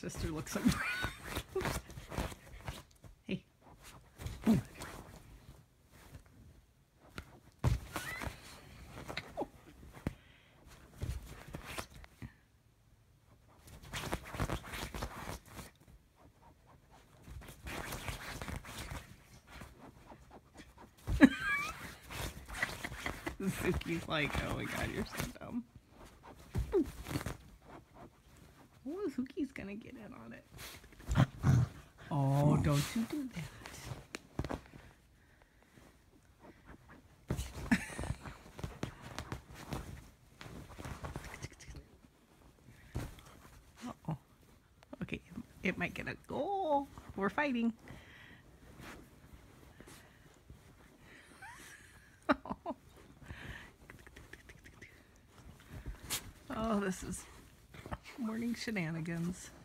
sister looks like. Oops. Hey. Boom. Zuki's like, oh my god, you're so dumb. Oh, Zuki's gonna get in on it. Oh, don't you do that. Uh-oh. Okay, it might get a goal. We're fighting. Oh, this is morning shenanigans.